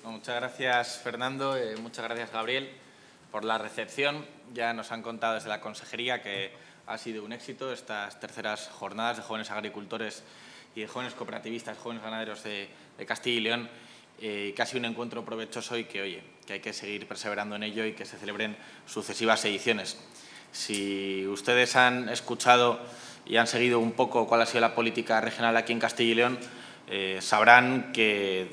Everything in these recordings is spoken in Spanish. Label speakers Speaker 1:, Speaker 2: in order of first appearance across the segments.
Speaker 1: Muchas gracias, Fernando. Muchas gracias, Gabriel, por la recepción. Ya nos han contado desde la consejería que ha sido un éxito estas terceras jornadas de jóvenes agricultores y de jóvenes cooperativistas, jóvenes ganaderos de Castilla y León, que ha sido un encuentro provechoso y que hay que seguir perseverando en ello y que se celebren sucesivas ediciones. Si ustedes han escuchado y han seguido un poco cuál ha sido la política regional aquí en Castilla y León, sabrán que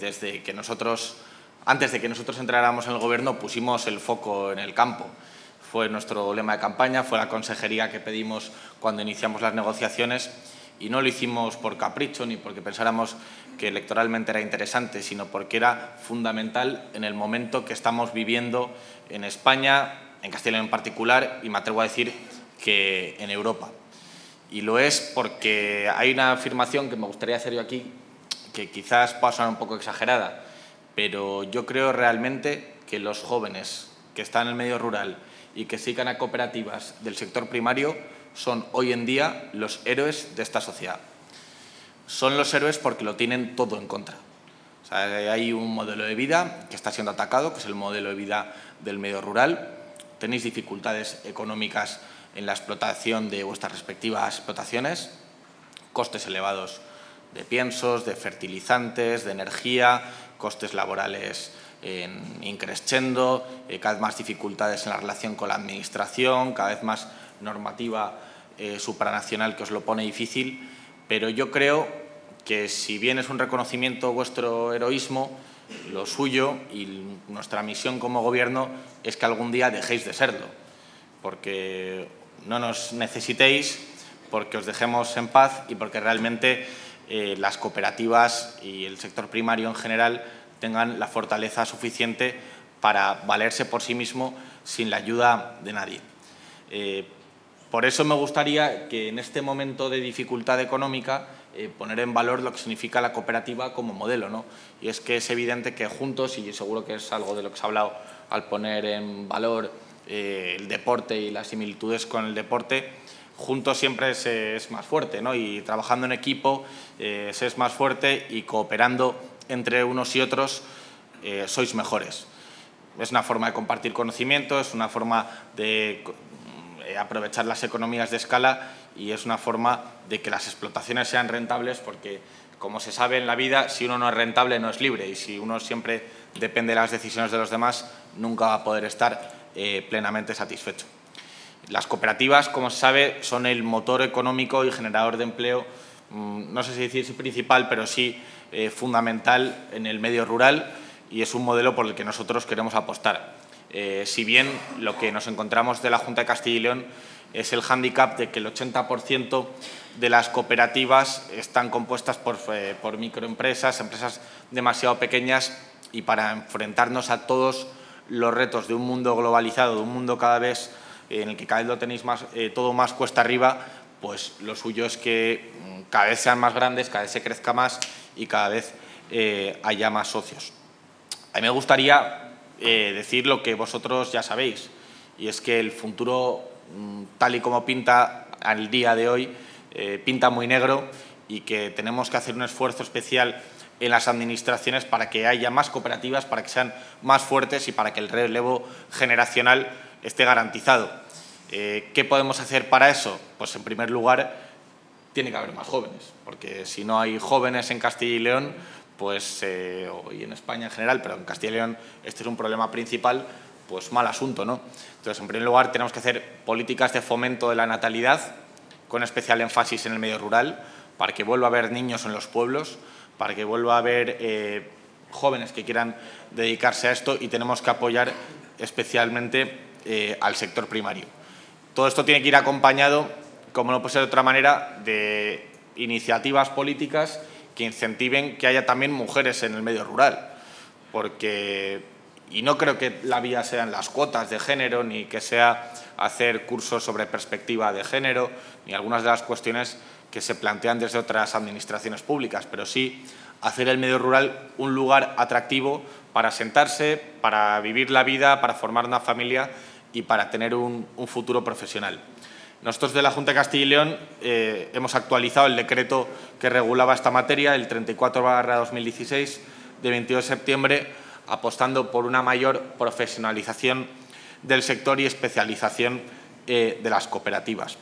Speaker 1: antes de que nosotros entráramos en el Gobierno, pusimos el foco en el campo. Fue nuestro lema de campaña, fue la consejería que pedimos cuando iniciamos las negociaciones, y no lo hicimos por capricho ni porque pensáramos que electoralmente era interesante, sino porque era fundamental en el momento que estamos viviendo en España, en Castilla y León en particular, y me atrevo a decir que en Europa. Y lo es porque hay una afirmación que me gustaría hacer yo aquí, que quizás pueda sonar un poco exagerada, pero yo creo realmente que los jóvenes que están en el medio rural y que sigan a cooperativas del sector primario son hoy en día los héroes de esta sociedad. Son los héroes porque lo tienen todo en contra. O sea, hay un modelo de vida que está siendo atacado, que es el modelo de vida del medio rural. Tenéis dificultades económicas en la explotación de vuestras respectivas explotaciones, costes elevados de piensos, de fertilizantes, de energía, costes laborales in crescendo, cada vez más dificultades en la relación con la Administración, cada vez más normativa supranacional que os lo pone difícil, pero yo creo que si bien es un reconocimiento vuestro heroísmo, lo suyo y nuestra misión como Gobierno es que algún día dejéis de serlo, porque no nos necesitéis, porque os dejemos en paz y porque realmente las cooperativas y el sector primario en general tengan la fortaleza suficiente para valerse por sí mismo sin la ayuda de nadie. Por eso me gustaría que en este momento de dificultad económica poner en valor lo que significa la cooperativa como modelo, ¿no? Y es que es evidente que juntos, y seguro que es algo de lo que se ha hablado al poner en valor el deporte y las similitudes con el deporte, juntos siempre se es más fuerte, ¿no? Y trabajando en equipo se es más fuerte y cooperando entre unos y otros sois mejores. Es una forma de compartir conocimiento, es una forma de aprovechar las economías de escala y es una forma de que las explotaciones sean rentables porque, como se sabe en la vida, si uno no es rentable no es libre y si uno siempre depende de las decisiones de los demás nunca va a poder estar plenamente satisfecho. Las cooperativas, como se sabe, son el motor económico y generador de empleo, no sé si decir principal, pero sí fundamental en el medio rural y es un modelo por el que nosotros queremos apostar. Si bien lo que nos encontramos de la Junta de Castilla y León es el hándicap de que el 80% de las cooperativas están compuestas por microempresas, empresas demasiado pequeñas, y para enfrentarnos a todos los retos de un mundo globalizado, de un mundo cada vez en el que cada vez lo tenéis todo más cuesta arriba, pues lo suyo es que cada vez sean más grandes, cada vez se crezca más y cada vez haya más socios. A mí me gustaría decir lo que vosotros ya sabéis, y es que el futuro, tal y como pinta al día de hoy, pinta muy negro y que tenemos que hacer un esfuerzo especial en las administraciones para que haya más cooperativas, para que sean más fuertes y para que el relevo generacional esté garantizado. ¿Qué podemos hacer para eso? Pues, en primer lugar, tiene que haber más jóvenes, porque si no hay jóvenes en Castilla y León, pues, y en España en general, pero en Castilla y León este es un problema principal, pues mal asunto, ¿no? Entonces, en primer lugar, tenemos que hacer políticas de fomento de la natalidad, con especial énfasis en el medio rural, para que vuelva a haber niños en los pueblos, para que vuelva a haber jóvenes que quieran dedicarse a esto, y tenemos que apoyar especialmente al sector primario. Todo esto tiene que ir acompañado, como no puede ser de otra manera, de iniciativas políticas que incentiven que haya también mujeres en el medio rural, y no creo que la vía sean las cuotas de género, ni que sea hacer cursos sobre perspectiva de género, ni algunas de las cuestiones que se plantean desde otras administraciones públicas, pero sí hacer el medio rural un lugar atractivo para sentarse, para vivir la vida, para formar una familia y para tener un futuro profesional. Nosotros de la Junta de Castilla y León hemos actualizado el decreto que regulaba esta materia, el 34/2016, de 22 de septiembre, apostando por una mayor profesionalización del sector y especialización de las cooperativas.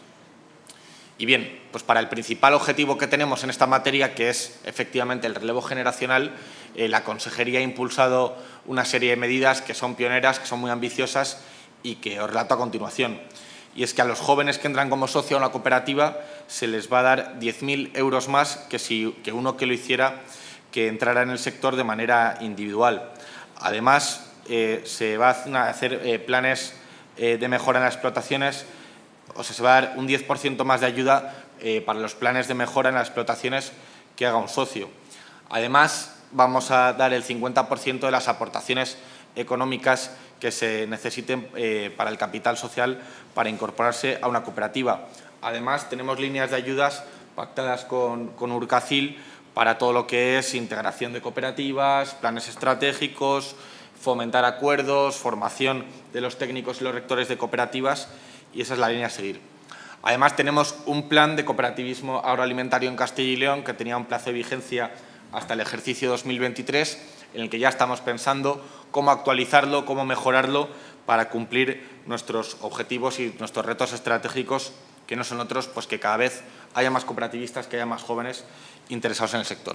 Speaker 1: Y bien, pues para el principal objetivo que tenemos en esta materia, que es efectivamente el relevo generacional, la Consejería ha impulsado una serie de medidas que son pioneras, que son muy ambiciosas y que os relato a continuación. Y es que a los jóvenes que entran como socio a una cooperativa se les va a dar 10.000 euros más que uno que lo hiciera, que entrara en el sector de manera individual. Además, se van a hacer planes de mejora en las explotaciones, o sea, se va a dar un 10% más de ayuda para los planes de mejora en las explotaciones que haga un socio. Además, vamos a dar el 50% de las aportaciones económicas que se necesiten para el capital social para incorporarse a una cooperativa. Además, tenemos líneas de ayudas pactadas con Urcacil para todo lo que es integración de cooperativas, planes estratégicos, fomentar acuerdos, formación de los técnicos y los rectores de cooperativas, y esa es la línea a seguir. Además, tenemos un plan de cooperativismo agroalimentario en Castilla y León que tenía un plazo de vigencia hasta el ejercicio 2023, en el que ya estamos pensando cómo actualizarlo, cómo mejorarlo para cumplir nuestros objetivos y nuestros retos estratégicos, que no son otros, pues que cada vez haya más cooperativistas, que haya más jóvenes interesados en el sector.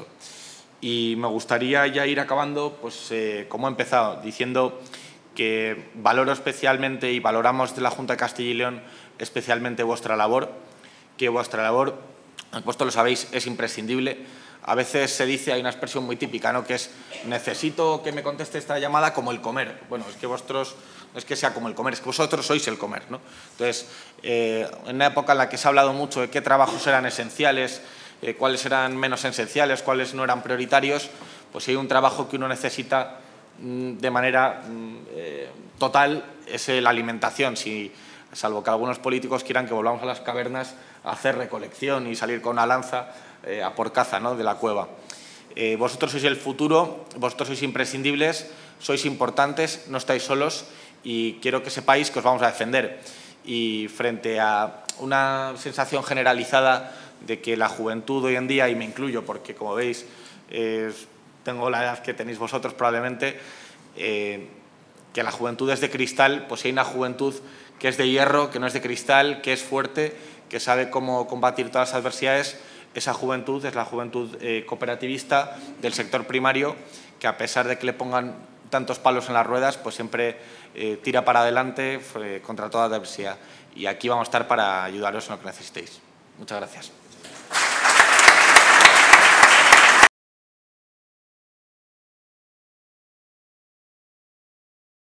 Speaker 1: Y me gustaría ya ir acabando, pues como he empezado, diciendo que valoro especialmente y valoramos de la Junta de Castilla y León especialmente vuestra labor, que vuestra labor, vosotros lo sabéis, es imprescindible. A veces se dice, hay una expresión muy típica, ¿no?, que es necesito que me conteste esta llamada como el comer. Bueno, es que vosotros no es que sea como el comer, es que vosotros sois el comer, ¿no? Entonces, en una época en la que se ha hablado mucho de qué trabajos eran esenciales, cuáles eran menos esenciales, cuáles no eran prioritarios, pues si hay un trabajo que uno necesita de manera total es la alimentación, salvo que algunos políticos quieran que volvamos a las cavernas a hacer recolección y salir con una lanza a por caza, ¿no?, de la cueva. Vosotros sois el futuro, vosotros sois imprescindibles, sois importantes, no estáis solos y quiero que sepáis que os vamos a defender. Y frente a una sensación generalizada de que la juventud hoy en día, y me incluyo porque, como veis, tengo la edad que tenéis vosotros probablemente, que la juventud es de cristal, pues hay una juventud que es de hierro, que no es de cristal, que es fuerte, que sabe cómo combatir todas las adversidades. Esa juventud es la juventud cooperativista del sector primario, que a pesar de que le pongan tantos palos en las ruedas, pues siempre tira para adelante contra toda adversidad. Y aquí vamos a estar para ayudaros en lo que necesitéis. Muchas gracias.